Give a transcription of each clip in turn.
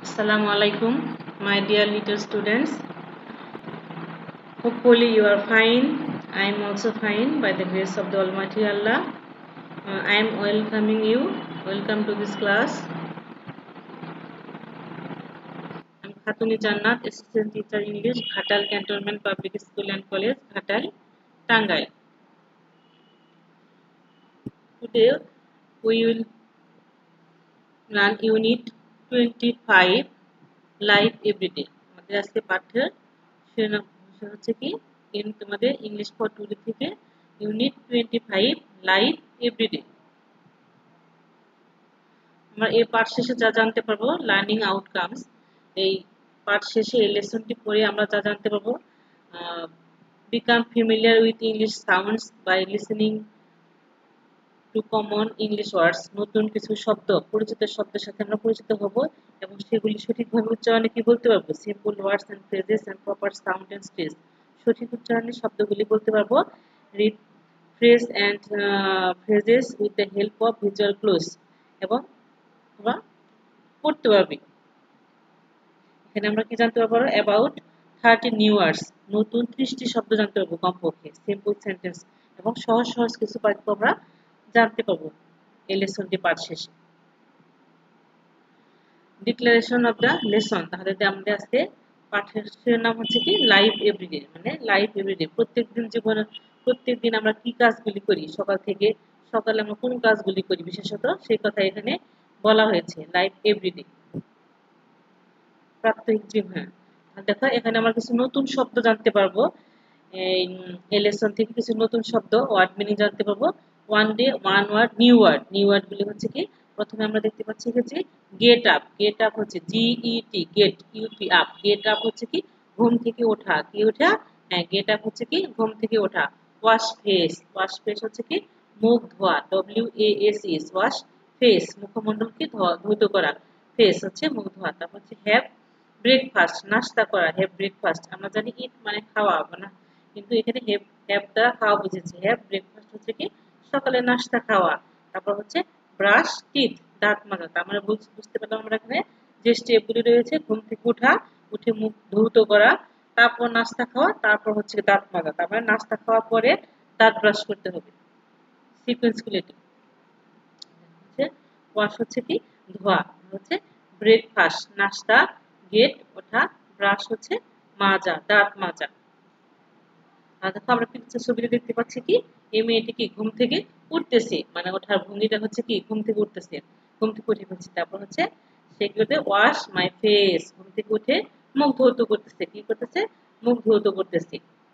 Assalamu alaikum, my dear little students. Hopefully you are fine. I am also fine by the grace of the Almighty Allah. I am welcoming you. Welcome to this class. I am Khatuni Jannat, Assistant Teacher English, Ghatal Cantonment Public School and College, Ghatal, Tangai. Today we will run Unit 25 Life Everyday. আমাদের আজকে পাঠ্যের শিরোনাম হচ্ছে কি তোমাদের English for today থেকে unit 25 life everyday. আমরা এই পাঠ শেষে যা জানতে পারবো লার্নিং আউটকামস, এই পাঠ শেষে এই লেসনটি পড়ে আমরা যা জানতে পারবো become familiar with English sounds by listening to common English words, নতুন কিছু শব্দ পরিচিত শব্দের সাথে আমরা পরিচিত হব এবং সেগুলি সঠিকভাবে উচ্চারণে কি বলতে পারবো, simple words and phrases and proper sound and stage, সঠিক উচ্চারণে শব্দগুলি বলতে পারবো। Read phrase and phrases with the help of visual clues, এবং তোমরা পড়তে পারবে। এখানে আমরা কি জানতে পারবো, অ্যাবাউট 30 নিউ ওয়ার্ডস, নতুন 30টি শব্দ জানতে পারবো কমপক্ষে, সিম্পল সেন্টেন্স এবং সহজ সহজ কিছু বাক্য আমরা জানতে পারবো এই লেসনটি পাঠ শেষে। ডিক্লারেশন অফ দ্য লেসন, তাহলে আমাদের আজকে পাঠের নাম হচ্ছে কি লাইফ এভরিডে, মানে লাইফ এভরিডে প্রত্যেকদিন জীবনে প্রত্যেকদিন আমরা কি কাজগুলি করি, সকালে আমরা কোন কাজগুলি করি বিশেষত সেই কথা এখানে বলা হয়েছে। লাইফ এভরিডে প্রাত্যহিক জীবন। দেখো এখানে আমরা কিছু নতুন শব্দ জানতে পারবো, এই লেসন থেকে কিছু নতুন শব্দ ওয়ার্ড মিনিং জানতে পারবো। One day one word, new word গুলি হচ্ছে কি, প্রথমে আমরা দেখতে পাচ্ছি যে গেট আপ হচ্ছে G E T, get U P up, get up হচ্ছে কি ঘুম থেকে ওঠা, কি ওঠা, হ্যাঁ গেট আপ হচ্ছে কি ঘুম থেকে ওঠা। ওয়াশ ফেস হচ্ছে কি মুখ ধোয়া, WASH ওয়াশ ফেস মুখমণ্ডলকে ধৌত করা, ফেস হচ্ছে মুখ ধোয়া। তারপর হচ্ছে হ্যাভ ব্রেকফাস্ট নাস্তা করা, হ্যাভ ব্রেকফাস্ট আমরা জানি ইট মানে খাওয়া না, কিন্তু এখানে হ্যাভ দ্বারা খাওয়া বুঝেছি। হ্যাভ ব্রেকফাস্ট হচ্ছে কি সকালে নাস্তা খাওয়া। তারপর হচ্ছে ব্রাশ টিথ দাঁত মাজা, তার মানে বুঝতে পারলাম আমরা এখানে যে স্টেপগুলি রয়েছে, ঘুম থেকে উঠে মুখ ধৌত করা, তারপর নাস্তা খাওয়া, তারপর হচ্ছে দাঁত মাজা। তার মানে নাস্তা খাওয়ার পরে দাঁত ব্রাশ করতে হবে, সিকোয়েন্সগুলি হচ্ছে। ওয়াশ হচ্ছে কি ধোয়া, হচ্ছে ব্রেকফাস্ট নাস্তা, গেট ওঠা, ব্রাশ হচ্ছে মাজা দাঁত মাজা। দেখো আমরা পিকচার ছবিতে দেখতে পাচ্ছি কি এই মেয়েটি কি ঘুম থেকে উঠতেছে, মানে ওঠার ভঙ্গিটা হচ্ছে কি ঘুম থেকে উঠতেছে, ঘুম থেকে উঠে ফেলছে। তারপর হচ্ছে সে কি করতে, ওয়াশ মাই ফেস, ঘুম থেকে উঠে মুখ ধৌত করতেছে, কি করতেছে মুখ ধৌত করতেছে।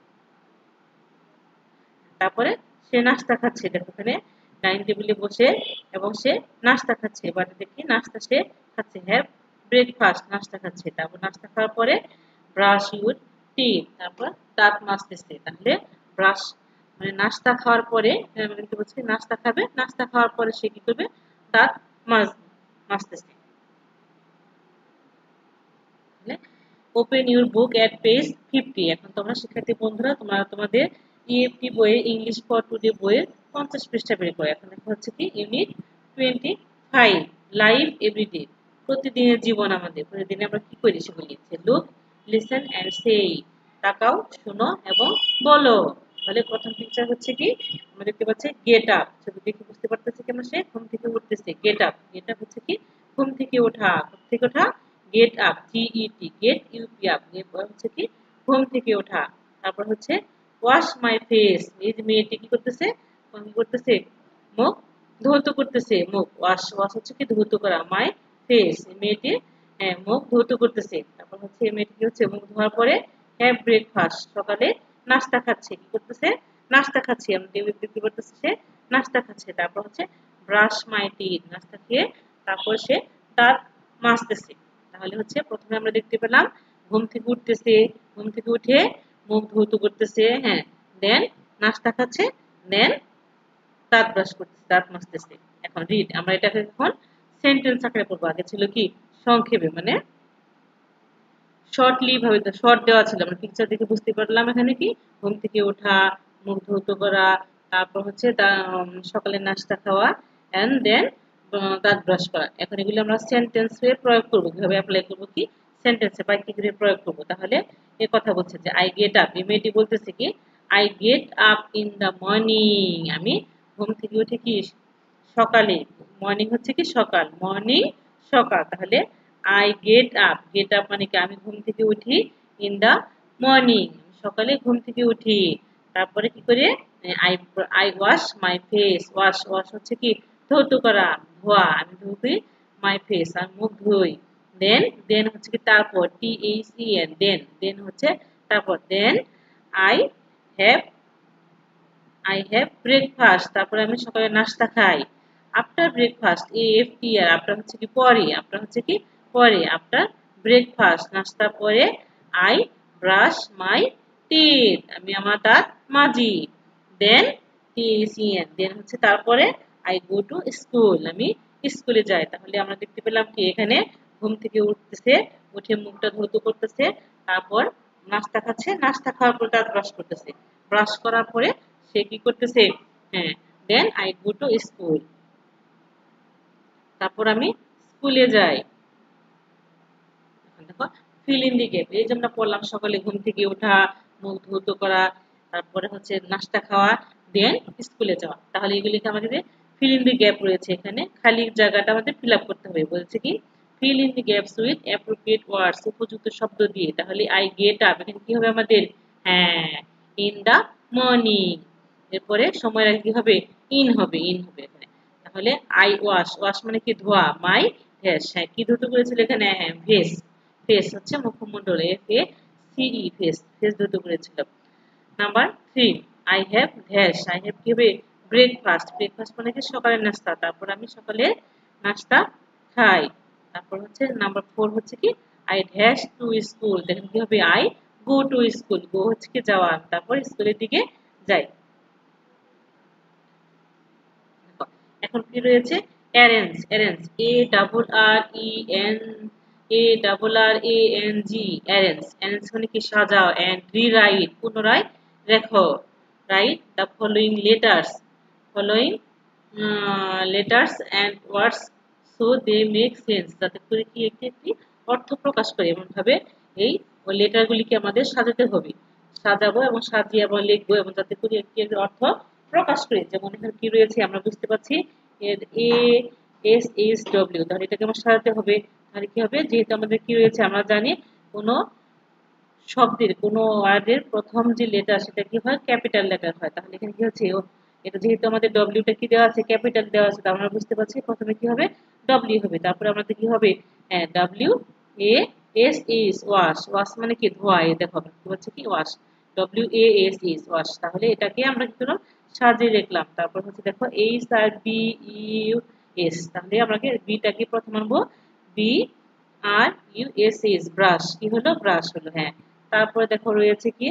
তারপরে সে নাস্তা খাচ্ছে, দেখো এখানে ডাইনিং টেবিলে বসে এবং সে নাস্তা খাচ্ছে, এবার দেখি নাস্তা সে খাচ্ছে, হ্যাভ ব্রেকফাস্ট নাস্তা খাচ্ছে। তারপর নাস্তা খাওয়ার পরে ব্রাশ ইউর টিথ, তারপর দাঁত মাজতেছে। তাহলে ব্রাশ মানে নাস্তা খাওয়ার পরে দেখতে পাচ্ছি নাস্তা খাবে, নাস্তা খাওয়ার পরে সে কি করবে, দাঁত মাজতেছে। Open your book at page 50, এখন তোমরা শিক্ষার্থী বন্ধুরা তোমরা তোমাদের EFT বইয়ে ইংলিশ ফর টুডে বইয়ের 50 পৃষ্ঠা বের করো। এখন দেখা হচ্ছে কি ইউনিট 25 লাইফ এভরিডে, প্রতিদিনের জীবন আমাদের, প্রতিদিন আমরা কি করি সেগুলি লিখছে। লুক লিসেন এন্ড সে, তাকাও শোনো এবং বলো। তাহলে প্রথম পিকচার হচ্ছে কি আমরা দেখতে পাচ্ছি গেট আপ, ছবি দেখে বুঝতে পারতেছি কি আমরা সে ঘুম থেকে উঠতেছে। গেট আপ হচ্ছে কি ঘুম থেকে ওঠা, get up GET, get U P up হচ্ছে কি ঘুম থেকে ওঠা। তারপর হচ্ছে ওয়াশ মাই ফেস, এই যে মেয়েটি কি করতেছে মুখ ধৌত করতেছে, মুখ ওয়াশ হচ্ছে কি ধৌত করা, মাই ফেস মেয়েটি মুখ ধৌত করতেছে। তারপর হচ্ছে মেয়েটি কি হচ্ছে মুখ ধোয়ার পরে হ্যাভ ব্রেকফাস্ট, সকালে নাস্তা খাচ্ছে, কি করতেছে নাস্তা খাচ্ছে, আমি দেখতে পারতেছি সে নাস্তা খাচ্ছে। তারপর হচ্ছে ব্রাশ মাই টিথ, নাস্তা খেয়ে তারপর সে দাঁত মাজতেছে। তাহলে হচ্ছে প্রথমে আমরা দেখতে পেলাম ঘুম থেকে উঠতেছে, ঘুম থেকে উঠে মুখ ধৌত করতেছে, হ্যাঁ দেন নাস্তা খাচ্ছে, দেন দাঁত ব্রাশ করতেছে, দাঁত মাজতেছে। এখন রিড, আমরা এটাকে এখন সেন্টেন্স আকারে পড়বো, আগে ছিল কি সংক্ষেপে মানে শর্টলি ভাবে, শর্ট দেওয়া ছিল, আমরা পিকচার দেখে বুঝতে পারলাম এখানে কি ঘুম থেকে ওঠা, মুখ ধৌত করা, তারপর হচ্ছে সকালে নাস্তা খাওয়া, এন্ড দেন দাঁত ব্রাশ করা। এখন এগুলো আমরা সেন্টেন্সে প্রয়োগ করব, কিভাবে অ্যাপ্লাই করব, কি সেন্টেন্সে বাক্যে কিভাবে প্রয়োগ করব। তাহলে এর কথা বলছে যে আই গেট আপ, এই মেয়েটি বলতেছে কি I get up in the morning, আমি ঘুম থেকে উঠে কি সকালে, মর্নিং হচ্ছে কি সকাল, মর্নিং সকাল। তাহলে আই গেট আপ মানে কি আমি ঘুম থেকে উঠি, ইন দা মর্নিং সকালে ঘুম থেকে উঠি। তারপরে কি করে I I wash my face, wash হচ্ছে কি ধৌত করা, ধোয়া, আমি ধুই মাই ফেস, আমি মুখ ধুই। দেন হচ্ছে কি তারপর, THEN, দেন হচ্ছে তারপর, দেন আই হ্যাভ ব্রেকফাস্ট, তারপরে আমি সকালে নাস্তা খাই। আফটার ব্রেকফাস্ট, AFTR, আফটার হচ্ছে কি পরে, আফটার ব্রেকফাস্ট নাস্তা পরে, আই ব্রাশ মাই টিথ, আমি আমার দাঁত মাজি। দেন THEN, দেন হচ্ছে তারপরে আই গো টু স্কুল, আমি স্কুলে যাই। তাহলে আমরা দেখতে পেলাম কি এখানে ঘুম থেকে উঠতেছে, উঠে মুখটা ধৌত করতেছে, তারপর নাস্তা খাচ্ছে, নাস্তা খাওয়ার পর দাঁত ব্রাশ করতেছে, ব্রাশ করার পরে সে কি করতেছে, হ্যাঁ, then I go to school, তারপর আমি স্কুলে যাই। দেখো ফিল ইন দি গ্যাপ, এই যে আমরা পড়লাম সকালে ঘুম থেকে ওঠা, মুখ ধৌত করা, তারপরে হচ্ছে নাস্তা খাওয়া, দেন স্কুলে যাওয়া। তাহলে এগুলিকে আমাদের ফিল ইন দি গ্যাপ রয়েছে, এখানে খালি জায়গাটা আমাদের ফিল আপ করতে হবে। বলছে কি fill in the gaps with appropriate words, উপযুক্ত শব্দ দিয়ে। তাহলে আই গেট আপ, এখানে কি হবে আমাদের, হ্যাঁ, ইন দা মর্নিং, এরপরে সময়ের আগে কি হবে, ইন হবে এখানে। তাহলে আই ওয়াশ মানে কি ধোয়া, মাই ভেস, হ্যাঁ কি ধুতে করেছিল এখানে, হ্যাঁ ভেস, ফেস হচ্ছে মুখমণ্ডল, FACE, ফেস ধুতে করেছিল। নাম্বার 3, আই হ্যাভ কি হবে ব্রেকফাস্ট মানে কি সকালের নাস্তা, তারপর আমি সকালে নাস্তা খাই। তারপর হচ্ছে নাম্বার 4 হচ্ছে কি আই টু স্কুল, দেখেন কি হবে I go to school, go হচ্ছে কি যাওয়া, তারপর স্কুলের দিকে যাই। এখন কি রয়েছে, অ্যারেঞ্জ, অ্যারেঞ্জ মানে কি সাজাও, এন্ড রিরাইট পুনরায় লেখো, write the letters and words so they make sense, যাতে করে কি একটি অর্থ প্রকাশ করে, এমন ভাবে এই লেটারগুলিকে আমাদের সাজাতে হবে, সাজাবো এবং সাজিয়ে আবার লিখবো, এবং যাতে করে একটি অর্থ প্রকাশ করে। যেমন এখানে কি রয়েছে আমরা বুঝতে পারছি, এর ASHW, তাহলে এটাকে আমার সাজাতে হবে। তাহলে কি হবে, যেহেতু আমাদের কি রয়েছে আমরা জানি কোনো শব্দের কোনো ওয়ার্ডের প্রথম যে লেটার সেটা কি হয়, ক্যাপিটাল লেটার হয়। তাহলে এখানে কি হচ্ছে, এটা যেহেতু আমাদের ডব্লিউটা কি দেওয়া আছে, ক্যাপিটাল দেওয়া আছে, আমরা বুঝতে পারছি প্রথমে কি হবে, ডব্লিউ হবে, তারপরে আমাদের কি হবে, WASH, ওয়াশ মানে কি ধোয়া, এই দেখো কি হচ্ছে কি ওয়াশ, WASH, ওয়াশ। তাহলে এটাকে আমরা কি করলাম, সাজিয়ে লিখলাম। তারপর হচ্ছে দেখো HRBUS, তাহলে আমরা বিটাকে প্রথম আনবো, BRUSH, ব্রাশ, কি হলো, ব্রাশ হলো, হ্যাঁ। তারপরে দেখো রয়েছে কি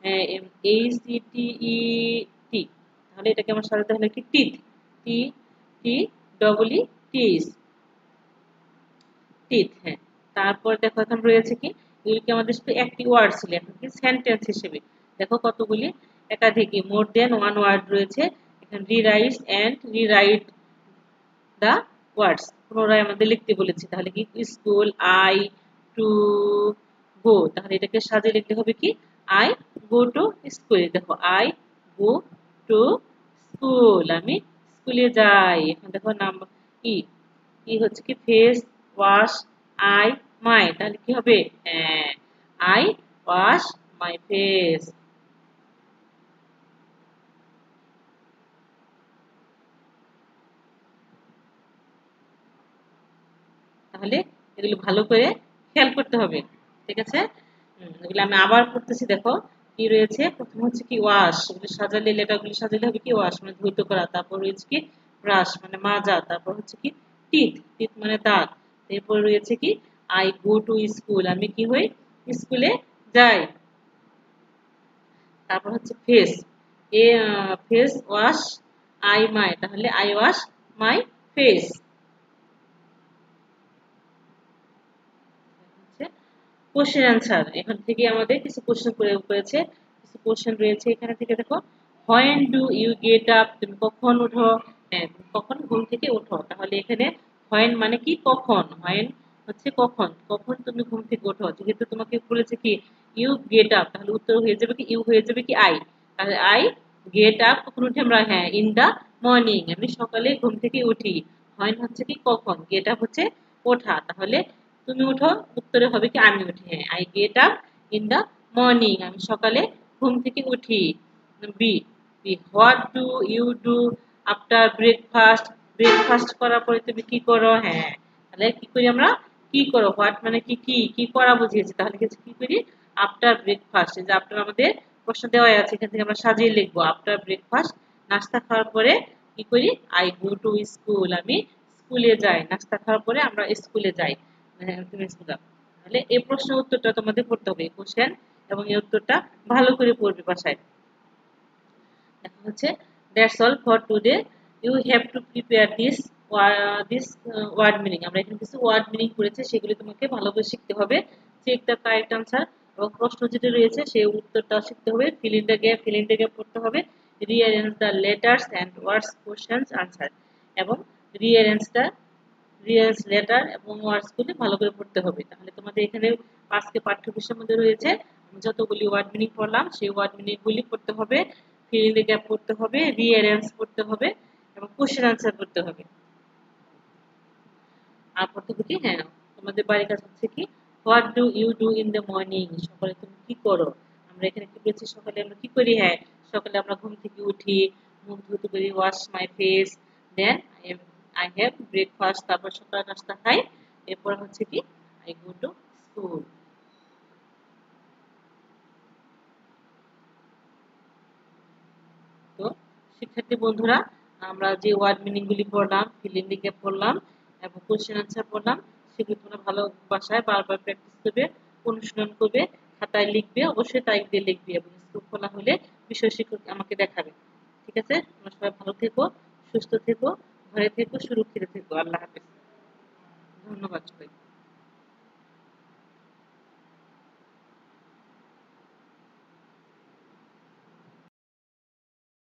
ACTET, তাহলে এটাকে আমার সাজাতে হলে কি টিথ, TTEETH, টিথ, হ্যাঁ। তারপর দেখো এখন রয়েছে কি, এগুলিকে আমাদের শুধু একটি ওয়ার্ড ছিল, এখন কি সেন্টেন্স হিসেবে দেখো কতগুলি, একাধিক, মোর দেন ওয়ান ওয়ার্ড রয়েছে। এখানে রিরাইট দা ওয়ার্ডস, পুনরায় আমাদের লিখতে বলেছে। তাহলে কি স্কুল, আই টু গো, তাহলে এটাকে সাজিয়ে লিখতে হবে কি আই গো টু স্কুল, দেখো আই গো টু স্কুল, আমি স্কুলে যাই। এখন দেখো নাম্বার কি হচ্ছে কি ফেস ওয়াশ আই মাই, তাহলে কি হবে, হ্যাঁ আই ওয়াশ মাই ফেস। তাহলে এগুলো ভালো করে খেয়াল করতে হবে, ঠিক আছে। এগুলো আমি আবার করতেছি, দেখো কি রয়েছে, প্রথম হচ্ছে কি ওয়াশ, এগুলো সাজালে, লেটারগুলো সাজালে হবে কি ওয়াশ মানে ধৌত করা, তারপর রয়েছে কি ব্রাশ মানে মাজা, তারপর হচ্ছে কি টিথ মানে দাঁত, এরপর রয়েছে কি আই গো টু স্কুল, আমি কি হই স্কুলে যাই। তারপর হচ্ছে ফেস ওয়াশ আই মাই, তাহলে I wash my face. Question answer, এখান থেকে আমাদের কিছু কোশ্চেন করেছে, কিছু কোশ্চেন রয়েছে এখানে থেকে। দেখো when do you get up, তুমি কখন উঠো, হ্যাঁ, তুমি কখন ঘুম থেকে ওঠো? তাহলে এখানে when মানে কি কখন, when হচ্ছে কখন, কখন তুমি ঘুম থেকে ওঠো। যেহেতু তোমাকে বলেছে কি you get up, তাহলে উত্তর হয়ে যাবে কি you হয়ে যাবে কি I, তাহলে I get up কখন উঠি আমরা, হ্যাঁ in the morning, আমি সকালে ঘুম থেকে উঠি। when হচ্ছে কি কখন, get up হচ্ছে ওঠা, তাহলে তুমি উঠো উত্তরে হবে কি আমি উঠি, হ্যাঁ I get up in the morning, আমি সকালে ঘুম থেকে উঠি। B, what do you do after breakfast, breakfast করার পরে তুমি কি করো, হ্যাঁ তাহলে কি করি আমরা, কি করো, হোয়াট মানে কি কি কি করা বুঝিয়েছে, তাহলে কি করি আফটার ব্রেকফাস্ট, এই যে আফটার আমাদের প্রশ্ন দেওয়া আছে, এখান থেকে আমরা সাজিয়ে লিখবো আফটার ব্রেকফাস্ট, নাস্তা খাওয়ার পরে কি করি আই গো টু স্কুল, আমি স্কুলে যাই, নাস্তা খাওয়ার পরে আমরা স্কুলে যাই, তুমি স্কুল যাও। তাহলে এই প্রশ্নের উত্তরটা তোমাদের পড়তে হবে, কোশ্চেন এবং এই উত্তরটা ভালো করে পড়বে বাসায়। দেখা হচ্ছে that's all for today, you have to prepare this word meaning, আমরা এখানে কিছু ওয়ার্ড মিনিং করেছি, সেগুলি তোমাকে ভালো করে শিখতে হবে। চেক দ্য কারেক্ট আনসার, এবং প্রশ্ন যেটা রয়েছে সেই উত্তরটাও শিখতে হবে। Fill in the gap, fill in the gap করতে হবে। Rearrange the letters and words, questions answer, এবং রিঅ্যারেঞ্জ দ্য রিয়েলস লেটার এবং ওয়ার্ডস গুলি ভালো করে পড়তে হবে। তাহলে তোমাদের এখানে আজকে পাঠ্য বিষয়ের মধ্যে রয়েছে যতগুলি ওয়ার্ড মিনিং পড়লাম সেই ওয়ার্ড মিনিং গুলি পড়তে হবে, ফিল ইন দ্য গ্যাপ পড়তে হবে, রিঅ্যারেঞ্জ পড়তে হবে এবং কোশ্চেন আনসার করতে হবে। আর পড়তে হবে কি, হ্যাঁ তোমাদের বাড়ির কাজ হচ্ছে কি what do you do in the morning, সকালে তুমি কি করো। আমরা এখানে কি বলছি, সকালে আমরা কি করি, হ্যাঁ সকালে আমরা ঘুম থেকে উঠি, মুখ ধুতে করি, wash my face, then I have breakfast, তারপর সকালে নাস্তা খাই, এরপর হচ্ছে কি আই গো টু স্কুল। তো শিক্ষার্থী বন্ধুরা, আমরা যে ওয়ার্ড মিনিং গুলি পড়লাম, ফিল ইন দ্য গ্যাপ পড়লাম এবং কোশ্চেন আনসার পড়লাম, সেগুলি তোমরা ভালো বাসায় বারবার প্র্যাকটিস করবে, অনুশীলন করবে, খাতায় লিখবে, অবশ্যই তারিখ দিয়ে লিখবে এবং স্কুল খোলা হলে বিষয় শিক্ষক আমাকে দেখাবে। ঠিক আছে, তোমরা সবাই ভালো থেকো, সুস্থ থেকো, ঘরে থেকো, সুরক্ষিত থেকো। আল্লাহ হাফেজ, ধন্যবাদ সবাই।